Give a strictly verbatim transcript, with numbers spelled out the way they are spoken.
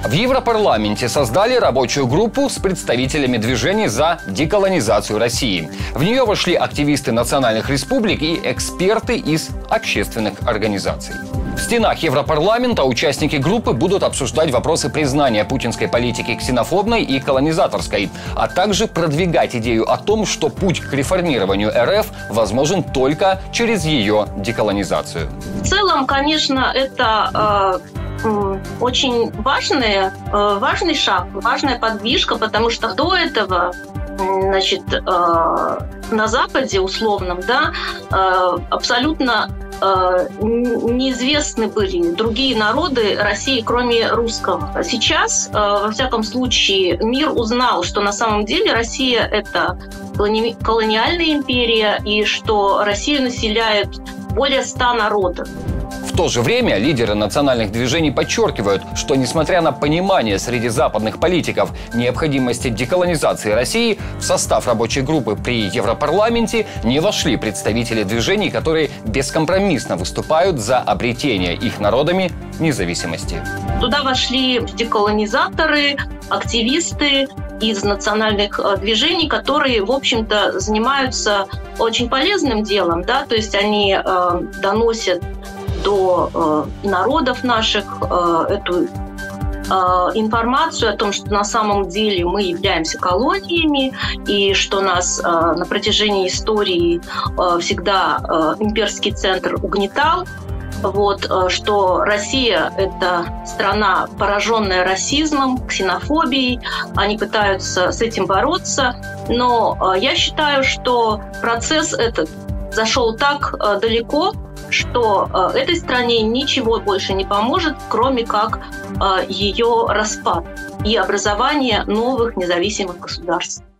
В Европарламенте создали рабочую группу с представителями движений за деколонизацию России. В нее вошли активисты национальных республик и эксперты из общественных организаций. В стенах Европарламента участники группы будут обсуждать вопросы признания путинской политики ксенофобной и колонизаторской, а также продвигать идею о том, что путь к реформированию РФ возможен только через ее деколонизацию. В целом, конечно, это э, очень важный, э, важный шаг, важная подвижка, потому что до этого, значит, э, на Западе условном, да, э, абсолютно неизвестны были другие народы России, кроме русского. Сейчас, во всяком случае, мир узнал, что на самом деле Россия – это колониальная империя и что Россию населяет более ста народов. В то же время лидеры национальных движений подчеркивают, что несмотря на понимание среди западных политиков необходимости деколонизации России, в состав рабочей группы при Европарламенте не вошли представители движений, которые бескомпромиссно выступают за обретение их народами независимости. Туда вошли деколонизаторы, активисты из национальных движений, которые, в общем-то, занимаются очень полезным делом, да, то есть они э, доносят до э, народов наших э, эту э, информацию о том, что на самом деле мы являемся колониями и что нас э, на протяжении истории э, всегда э, имперский центр угнетал. Вот, э, что Россия – это страна, пораженная расизмом, ксенофобией. Они пытаются с этим бороться. Но э, я считаю, что процесс этот зашел так э, далеко, что э, этой стране ничего больше не поможет, кроме как э, ее распад и образование новых независимых государств.